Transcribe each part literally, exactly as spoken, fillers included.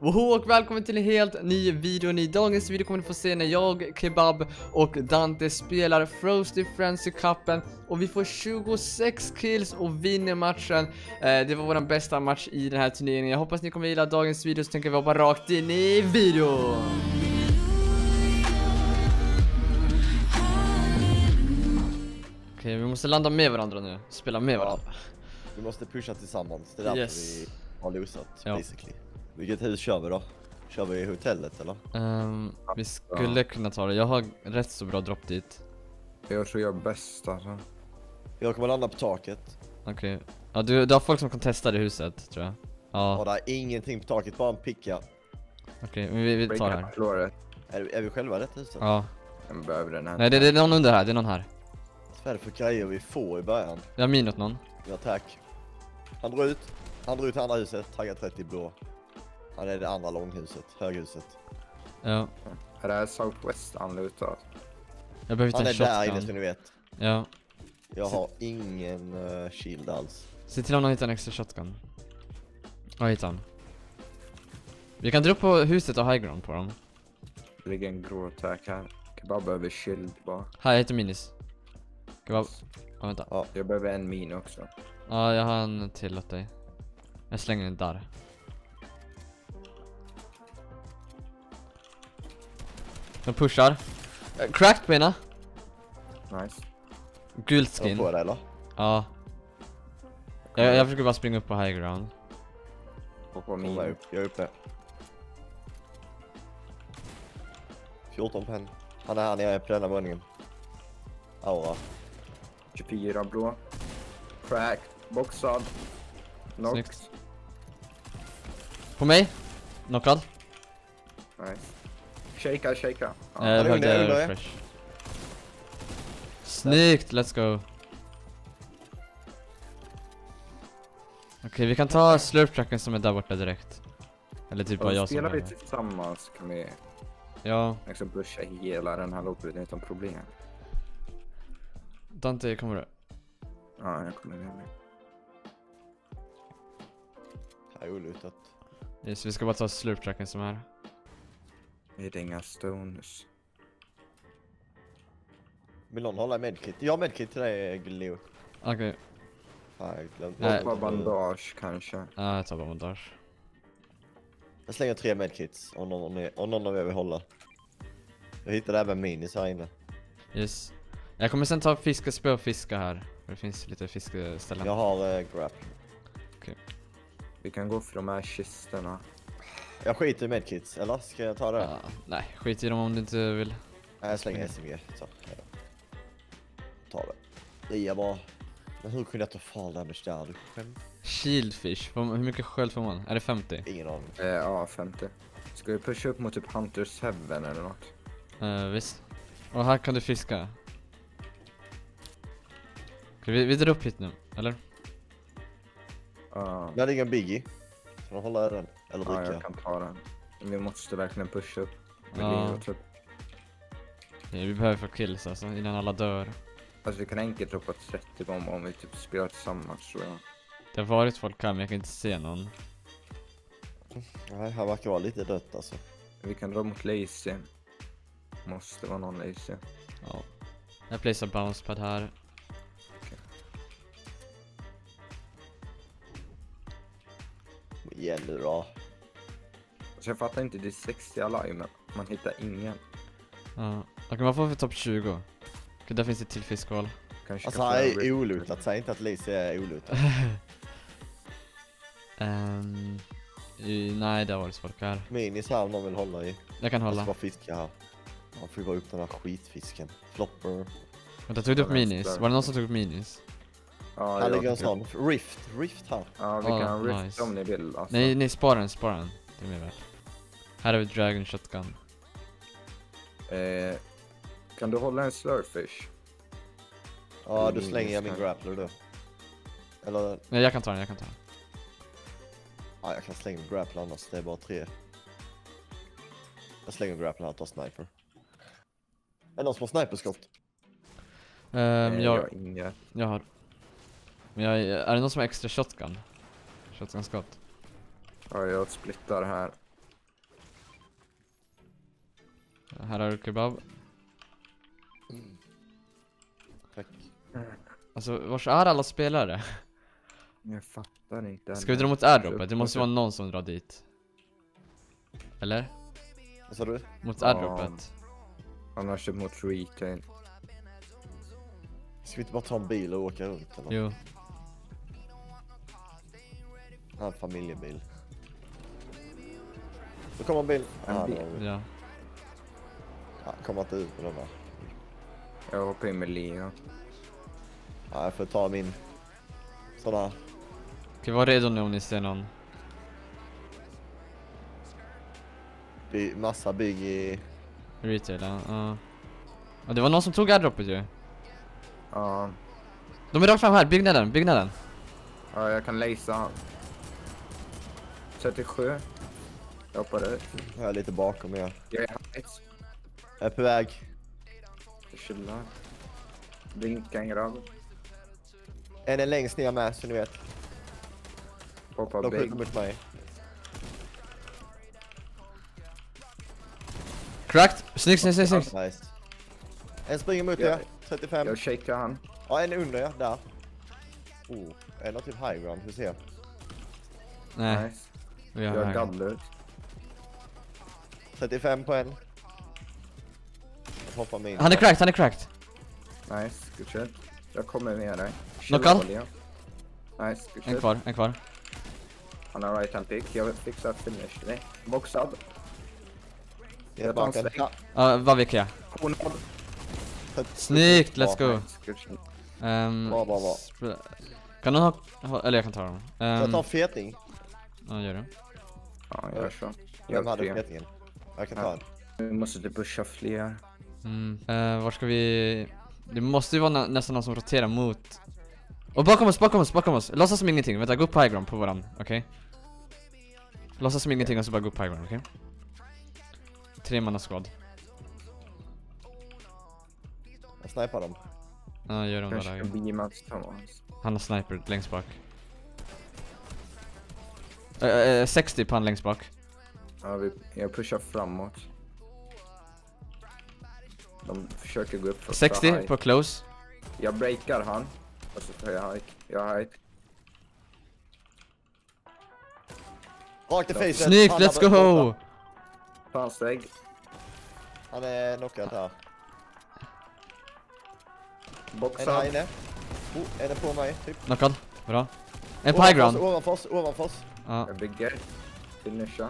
Woho och välkommen till en helt ny video. I dagens video kommer ni få se när jag, Kebab och Dante spelar Frosty Frenzy Cupen. Och vi får tjugosex kills och vinner matchen. eh, Det var vår bästa match i den här turneringen. Jag hoppas ni kommer gilla dagens video, så tänker vi hoppa rakt in i videon. Okej, vi måste landa med varandra nu. Spela med varandra. Vi måste pusha tillsammans. Det är därför Yes. vi har losat, Ja. basically. Vilket hus kör vi då? Kör vi i hotellet eller? um, Vi skulle kunna ta det. Jag har rätt så bra dropp dit. Jag tror jag är bäst alltså. Jag kommer landa på taket. Okej. Ja, du, du har folk som kan testa det huset, tror jag. Ja. Och det är ingenting på taket, bara en picka. Okej, men vi, vi tar det här. Floret. Är, är vi själva i detta huset? Ja. Jag behöver den här. Nej, det, det är någon under här. Det är någon här. Vad är det för grejer vi får i början? Jag har minut någon. Ja, tack. Han drar ut. Han drar ut andra huset. Taggar trettio blå. Han är det andra långhuset. Höghuset. Ja. Är det här Southwest anlutat? Jag behöver Han inte är en där inne, shotgun. så ni vet. Ja. Jag har ingen uh, shield alls. Se till om någon hittar en extra shotgun. Ja, hittar han. Vi kan dra upp på huset och high ground på dem. Det ligger en grå attack här. Kebab behöver shield bara. Här, jag heter Minis. Kebab. Ja, vänta. Ja. Jag behöver en min också. Ja, jag har en till åt dig. Jag slänger den där. De pushar. Uh, cracked bena. Nice. Gult Är de skin. på det eller? Ja. Jag, jag försöker bara springa upp på high ground. Och på Kom min. med upp. Jag är uppe. fjorton på en. Han är här nere på denna våningen. Aura. tjugofyra blå. Crack. Boxad. Knocked. Snyggt. På mig. Knockad. Nice. Shaka, shaka. Ja. Eh, jag det är under, behövde under. refresh. Snyggt, let's go. Okej, vi kan ta slurp-tracken som är där borta direkt. Eller typ bara Och jag som spelar är vi där. tillsammans kan vi Ja, liksom pusha hela den här loppet utan problem. Dante, kommer du? Ja, jag kommer med mig. Här är olutat. Yes, vi ska bara ta slurp-tracken som är här. Vi har inga stones. Vill någon hålla medkit? Jag har medkit till dig, Gleo. Okej, Nej, jag glömde. Nej. Bara bandage kanske. ja, jag tar bara bandage. Jag slänger tre medkits om någon, är, om någon av er vill hålla. Jag hittade även minis här inne. Yes. Jag kommer sen ta fiskespö och fiska här. Det finns lite fiskeställen. Jag har äh, grab. Vi kan gå för de här kistorna. Jag skiter i medkits, eller? Ska jag ta det? Ja, nej, skit i dem om du inte vill. Nej, jag slänger S M G. Så, ja. Ta det. Det är bara... Men hur kunde jag ta fall damage där? Du skämt? Shieldfish, hur mycket sköld får man? Är det femtio? Ingen aning. Eh, ja, femtio. Ska vi pusha upp mot typ Hunters Heaven eller något? Uh, visst. Och här kan du fiska. Okej, vi, vi drar upp hit nu, eller? Ja, Där ligger en biggie. Ska de hålla den? Eller ja, dricka? jag kan ta den. Vi måste verkligen pusha upp. Med Ja. livet, typ. Okej, vi behöver få kills alltså, innan alla dör. Alltså vi kan enkelt droppa trettio gånger om vi typ spelar tillsammans tror jag. Det har varit folk här men jag kan inte se någon. Nej, här verkar vara lite dött alltså. Vi kan dra mot Lazy. Måste vara någon Lazy. Ja. Jag placear bouncepad här. Igen nu då. Så jag fattar inte, det är sextio alive men man hittar ingen. Ja. Okej, man får för topp tjugo. Okej, där finns det till fiskhål. Kanske Alltså kan här få är en olutat. Säg inte att Lise är olutat. um, i, nej, det har varit folk här. Minis här om någon vill hålla i. Jag kan Jag ska hålla. bara fiska här. Man får ju bara upp den här skitfisken. Flopper. Vänta, tog du upp Ja, minis? vänster. Var det någon som tog upp minis? Ja, Här jag ligger en tycker- sån. Rift. Rift här. Ja, vi Ah, kan rift nice. om ni vill alltså. Nej, nej, spara den, spara den. Det är mer värt. Här har vi dragon shotgun. Eh, kan du hålla en slurfish? Ja, Mm, då slänger jag min just grappler då. Eller, Nej, jag kan ta den, jag kan ta den. ja, jag kan slänga min grappler annars. Det är bara tre. Jag slänger grappler här och tar sniper. Är det någon som har sniperskott? Um, Eh, jag, har inga. jag har. Men jag, är det någon som har extra shotgun? Shotgun skott. Ja, jag splittar här. Här har du kebab. Tack. Alltså, vars är alla spelare? Jag fattar inte. Ska vi dra mot airdropet? Det måste vara någon som drar dit. Eller? Vad sa du? Mot Ja. airdropet. Annars mot retail. Ska vi inte bara ta en bil och åka runt eller? Jo. Ja, en familjebil. Då kommer en bil. En Ja, bil? då- Ja. ja, kommer inte ut med den där. Jag hoppar in med Leo. Ja, jag får ta min sådana. Okej, var redo nu om ni ser någon. by, massa bygg i... Retail, ja. Ja. Ja, det var någon som tog airdropet ju. Ja, De är rakt fram här, byggnaden, byggnaden. ja jag kan lacea han. trettiosju. Jag hoppar ut. Jag är lite bakom er. Jag är heights. Jag är på väg. Jag chillar. Blinka en grabb. En är längst ner med, så ni vet. Hoppa De big. skjuter mot mig. Cracked! Snyggt, snyggt, snyggt, snyggt. Nice. En springer mot Ja. er. trettiofem. Jag shakar han. Ja, en är under er. Där. Oh, en har typ high ground. Hur ser jag? Nej, Nice. vi har Jag här. gaddlar ut. trettiofem på en. Jag hoppar med in. Han är cracked, han är cracked. Nice, good shit. Jag kommer med dig. Knockad. Chilla, Leo. Nice, good En shit. kvar, en kvar. Han har right hand pick. Jag fixar finish till dig. Boxad. Jag Jag tar en bakom. sväng. Ja, Ja, vad vilka jag? Konad. Snyggt, let's go. Nice, good shit. Um, Bra, bra, bra. sp- Kan någon ha, ha... Eller jag kan ta dem. jag Um, tar feting. ja, gör det. Ja, gör så. Vem Jag hade tre. fetingen? Jag kan ta Ja. en. Vi måste typ pusha fler. Mm. Uh, var ska vi... Det måste ju vara nä nästan någon som roterar mot... Och bakom oss, bakom oss, bakom oss. Låtsas som ingenting. Vänta, gå upp på high ground på varann, okej? Låtsas som ingenting och så bara gå upp på high ground, okej? Tre manna squad. Jag snipar dem. Ja, gör de Kanske där. kan beama tillsammans. Han har sniper längst bak. Uh, uh, sextio på han längst bak. Ja, vi, jag pushar framåt. De försöker gå upp för sextio high. på close. Jag breakar han. Och så tar jag hike. Jag har hike. Rakt i Ja. facet. Snyggt, Han let's där go! borta. Faststeg. Han är knockad här. En här Boxad. inne. Oh, en är på mig, typ. Knockad, bra. En på high ground. Ovanför oss, ovanför oss. Ja. Jag bygger. Finisha.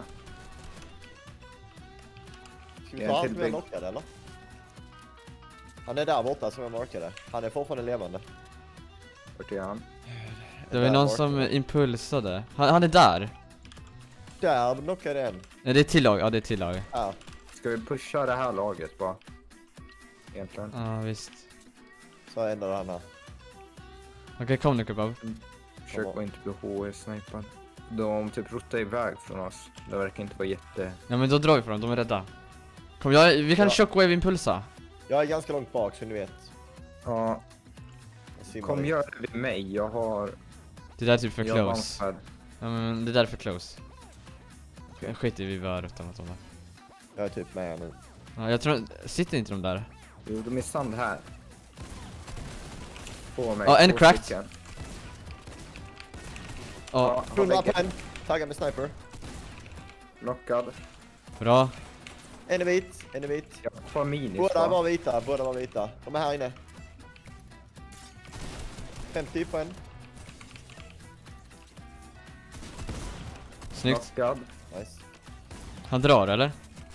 Ska vi En ta till allt med bygg. knockad eller? Han är där borta som jag markade. Han är fortfarande levande. Vart är han? Det var ju Där någon borta. som impulsade. Han, han är där. Där knockade en. Nej, det är till lag. Ja, det är till lag. Ja. Ska vi pusha det här laget bara? Egentligen. Ja, visst. Så ändrar han här. Okej, kom nu kebab. Försök att inte bli H S-snipad. De typ rottar iväg från oss. Det verkar inte vara jätte... Ja, men då drar vi på dem. De är rädda. Kom, jag, vi kan Ja. shockwave impulsa. Jag är ganska långt bak så ni vet. Ja, Jag simmar kom lite. gör det vid mig. Jag har... Det där är typ för Jag har close. vampad. Ja, men det där är för close. Okay. Skit i vi bara ruttar mot dem där. Jag är typ med nu. Ja, jag tror... Sitter inte de där? Jo, de är sand här. På mig. Ja, en två cracked. stycken. Ja, har Hundra bägge. på en. Taggad med sniper. Knockad. bra. En är vit, en är vit. Jag har minis. Båda va? var vita, båda var vita. De är här inne. femtio på en. Snyggt. Knockad. Nice. Han drar, eller?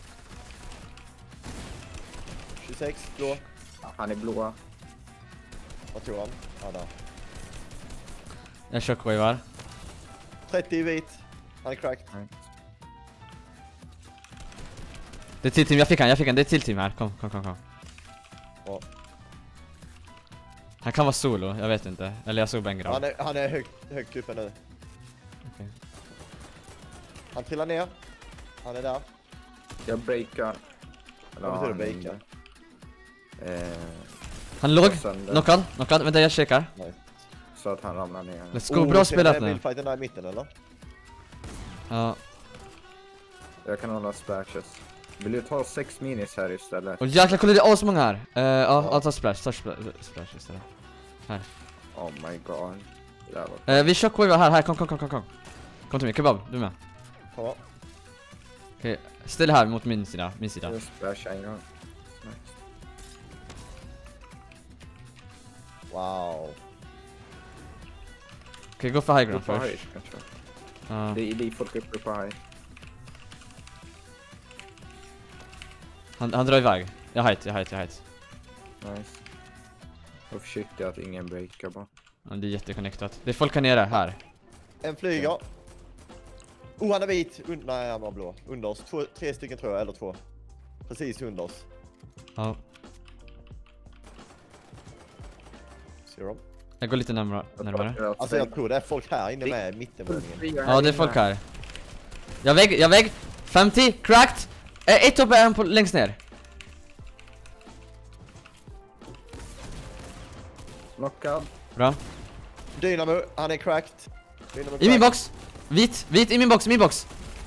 tjugosex blå. Han är blåa. Vad tror han? Ja, där. Jag shockwavar. trettio vit. Han är cracked. Det är till team, jag fick han, jag fick han. Det är till team här. Kom, kom, kom, kom. Ja. Han kan vara solo, jag vet inte. Eller jag såg bara en grabb. Han är, han är högt, högt uppe nu. Okej. Han trillar ner. Han är där. Jag breakar. Vad betyder breaka? Eh, Han låg. sönder. Knockad, knockad. Vänta, jag checkar. Nice. Så att han ramlar ner. Let's go, bra spelat nu. Bildfighten där i mitten eller? Ja. Jag kan hålla splashes. Vill du ta sex minis här istället? Och jäklar, kolla det är asmånga här. Uh, ja, ja, ta splash, ta splash, splash istället. Här. Oh my god. Det var... Uh, vi shockwave här, här, kom, kom, kom, kom, kom. Kom till mig, kebab, du med. Ja. Okej, ställ här mot min sida, min sida. Jag splashar en gång. Nice. Wow. Okej, gå för high ground På först. high, kanske. Ja. Det är det folk uppe på high. Han, han drar iväg. Jag height, jag height, jag height. Nice. Var försiktig att ingen breakar bara. Ja, det är jätteconnectat. Det är folk här nere, här. En flyger. Oh, han är vit. Und Nej, han var blå. Under oss. Två, tre stycken tror jag, eller två. Precis under oss. Ja. Ser de? Jag går lite närmare. närmare. Alltså jag tror det är folk här inne med mittenvåningen. Ja, det är folk här. Jag vägg, jag vägg. femtio, cracked. Eh, ett uppe, en på längst ner. Knockad. Bra. Dynamo, han är cracked. Dynamo I min box. Vit, vit, i min box, i min box.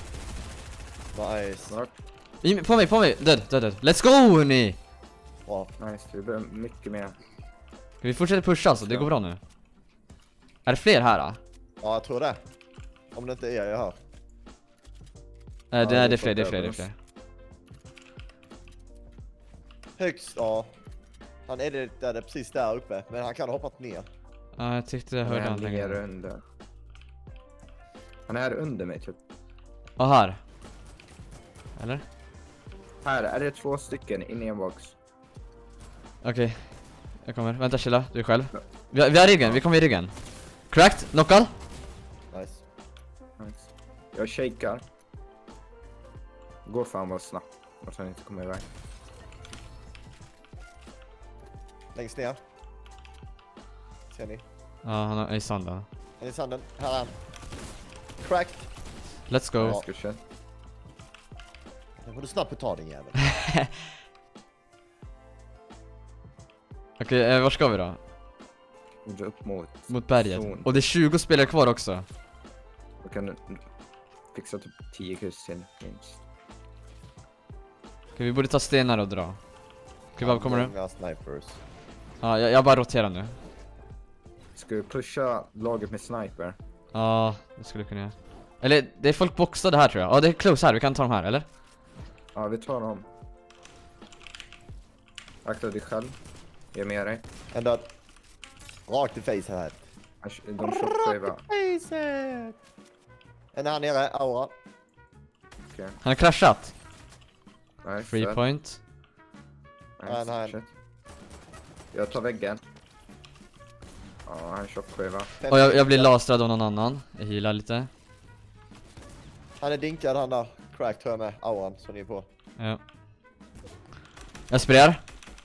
Nice. Knock. I, på mig, på mig. Död, död, död. Let's go, hörni. Bra. Nice, vi behöver mycket mer. Ska vi fortsätta pusha alltså? Det går bra nu. Är det fler här då? Ja, jag tror det. Om det inte är jag hör. Eh, det, är, det är det är fler, det är folk fler, det är över fler. Högst, ja. Han är det där, det är precis där uppe. Men han kan ha hoppat ner. Ja, jag tyckte jag Han hörde är han ner längre. under. Han är under mig typ. Och här. Eller? Här är det två stycken inne i en box. Okej. Jag kommer. Vänta, chilla. Du är själv. Vi har, vi har ryggen, vi kommer i ryggen. Cracked, knockad. Nice. Nice. Jag shakar. Går fan bara snabbt. Och sen inte kommer iväg. Längst ner. Ser ni? Ja, han är i sanden. Han är i sanden. Här är han. Cracked. Let's go. Ja. Ska vi köra? Nu får du snabbt ta din jävel. Okej, eh, var ska vi då? Vi drar upp mot. Mot berget. Zon. Och det är tjugo spelare kvar också. Vi kan fixa typ tio kryss till minst. Okej, vi borde ta stenar och dra. Okej, vad kommer du? Många snipers. Ja, jag, jag bara roterar nu. Ska vi pusha laget med sniper? Ja, det skulle kunna göra. Eller, det är folk boxade här tror jag. Ja, det är close här, vi kan ta dem här, eller? Ja, vi tar dem. Akta dig själv. Jag är med dig. En död. Rakt i face här. De shotsavar. Facet! En här nere, aura. Okej. Han har kraschat. Nice. Free där. point. Nice. Nej, nej. Shit. Jag tar väggen. Ja, han shotsavar. Och jag, jag blir lastrad av någon annan. Jag healar lite. Han är dinkad, han där. Crack tror jag med auran som ni är på. Ja. Jag sprayar.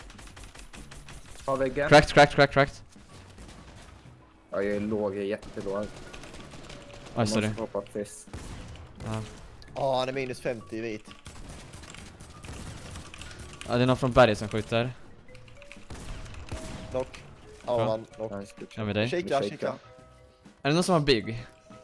Ta väggen. Cracked, cracked, cracked, cracked. Ja, jag är låg, jag är jättelåg. Oj, sorry. Jag måste hoppa fist. Ja. Ja, han är minus femtio i vit. Ja, det är någon från berget som skjuter. Knock. Auran, knock. Nice, good Jag shot. med dig. Kika, Vi kika. kikar. Är det någon som har big?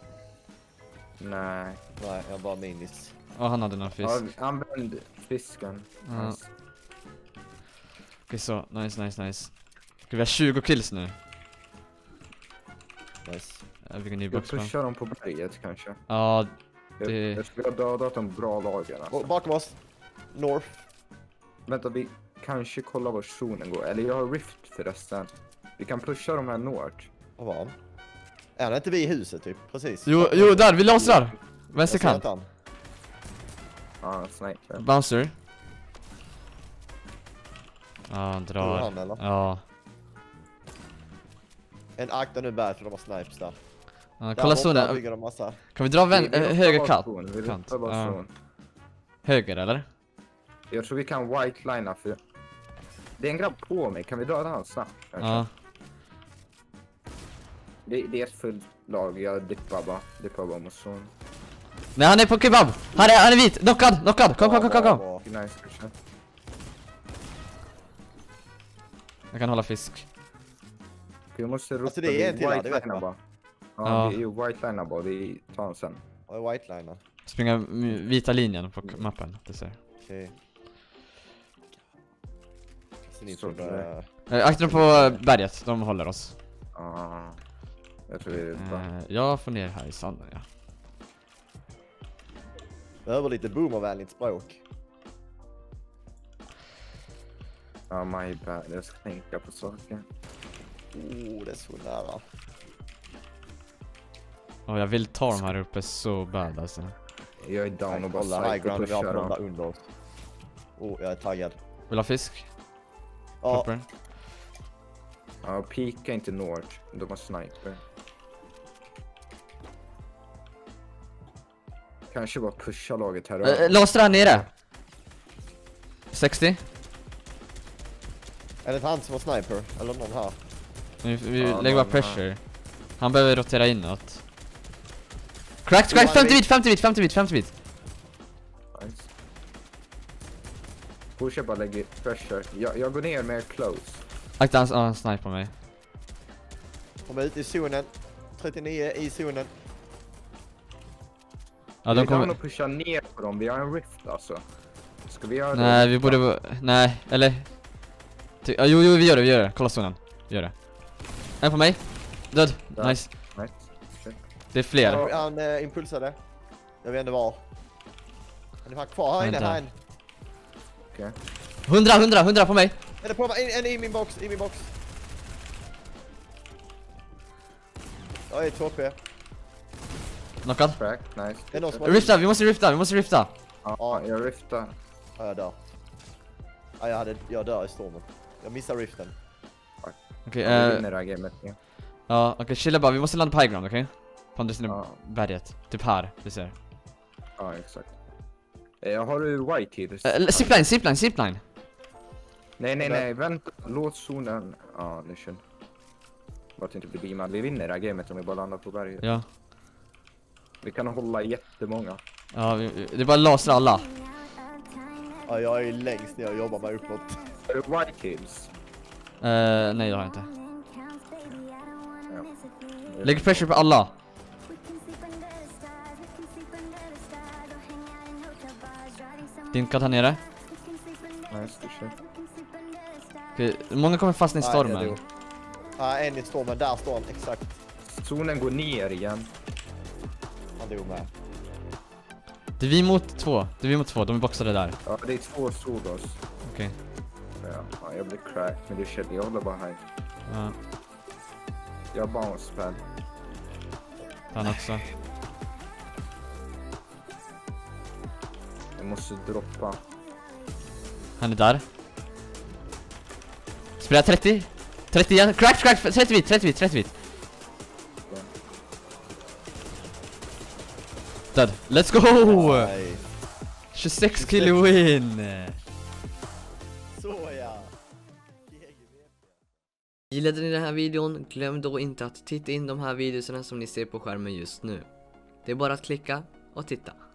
Nej. Nej, jag bara minus. Ja, han hade någon fisk. Ja, använd fisken. Ja. Nice. Okej, så. Nice, nice, nice. Okej, vi har tjugo kills nu. Nice. Jag fick en ny Jag box. pushar dem på berget kanske. Ja, Jag, Det- jag skulle ha dödat de bra lagen alltså. Och bakom oss. North. Vänta, vi kanske kollar var zonen går. Eller jag har rift förresten. Vi kan pusha de här north. Vad var han? Är han inte vid huset typ? Precis. jo, jo, där, vi lasrar! Jag Vänster ser kant. inte han. Ja, sniper. Bouncer. Ja, han Tror drar. han, eller? Ja. En akta nu bär för de har snipes där. Ja, Där kolla borta zonen. bygger de massa. Kan vi dra vän Vi- vi äh, hoppar höger bara kant? zon, Vi kant. hoppar bara Ja. zon. Höger, eller? Jag tror vi kan white-lina för... Det är en grabb på mig, kan vi döda han snabbt? kanske? Ja. Det, det är ett fullt lag, jag dippar bara. Dippar bara mot zon. Nej, han är på kebab! Han är, han är vit! Knockad! Knockad! Kom, kom, kom, kom, kom! Bra, bra. Nice, kanske. Jag kan hålla fisk. Vi måste rota Alltså, det är en till här, det vet white-lina man. bara. Ja, Ja. det är ju white-lina bara, vi tar den sen. Och white liner. Springa m- vita linjen på k- mappen. Det ser. Okej. Så ni Så tror det- det... Eh, akta på berget, de håller oss. Ah, jag tror det är bra. Eh, jag får ner här i sanden, ja. Behöver lite boomervänligt språk. Ja, my bad. Jag ska tänka på saker. Oh, det är så nära. Och jag vill ta de här uppe så bad alltså. Jag är down och bara Kolla high ground, vi har på psycho-pushar de där dem. under oss. Oh, jag är taggad. Vill du ha fisk? Ja, Popper? Ja, pika inte Nord. De har sniper. Kanske bara pusha laget här. Eh, lås här nere! sextio. är det han som var sniper? Eller någon här? Vi, vi Ja, lägger bara någon pressure. Han behöver rotera inåt. Crack, crack, femtio bit, femtio bit, femtio bit, femtio bit. Nice. Pusha bara lägger pressure. Jag, jag går ner med close. Akta han, han sniper på mig. Kom ut i zonen. trettionio i zonen. Ja, Vi de är down kommer... och pusha ner på dem. Vi har en rift alltså. Ska vi göra Nej, det? vi borde... vara- Nej, eller... Ty... Ja, jo, jo, vi gör det, vi gör det. Kolla zonen. Vi gör det. En på mig. Död. Ja. Nice. Nice. Shit. Det är fler. Han, han eh, impulsade. Jag vet inte var. Han är fan kvar här inne, Vänta. här inne. Okej. hundra, hundra, hundra på mig. Är det på mig? En, en i min box, i min box. Jag är två H P. Knockad. Crack. Nice. Det är någon som har... Rifta, vi måste rifta, vi måste rifta. Ja, jag riftar. Ja, jag dör. Ja, jag, hade, jag dör i stormen. Jag missar riften. Okej, Ja, vi eh... vinner det här gamet. Ja. Ja, okej, chilla bara. Vi måste landa på high ground, okej? På andra sidan Ja. berget. Typ här, vi ser. Ja, exakt. Eh, har du white heaters? Uh, zipline, zipline, zipline. Nej, nej, nej. Vänta. Låt zonen. Ja, det känns. Bara att det inte blir beamad. Vi vinner det här gamet om vi bara landar på berget. Ja. Vi kan hålla jättemånga. Ja, vi, vi- det är bara lasra alla. Ja, jag är längst ner och jobbar mig uppåt. Har du white heaters? Eh, nej, det har jag inte. Ja. Lägg pressure på alla. Dinkad här nere. Nice, det känns. Okej, många kommer fastna i Nej, stormen. jag dog. Ja, en i stormen. Där står han, exakt. Zonen går ner igen. Han dog med. Det är vi mot två. Det är vi mot två. De är boxade där. Ja, det är två solos. Okej. Ja, ja, jag blir cracked, men det känns. Jag håller bara här. Ja, Jag har bounce pad. han också. Jag måste droppa. Han är där. Spelar trettio. trettio igen. Crack, crack. trettio bit, trettio bit, trettio bit. Dead. Let's go! Nej. tjugosex kill win! Så ja. Gillade ni den här videon? Glöm då inte att titta in de här videorna som ni ser på skärmen just nu. Det är bara att klicka och titta.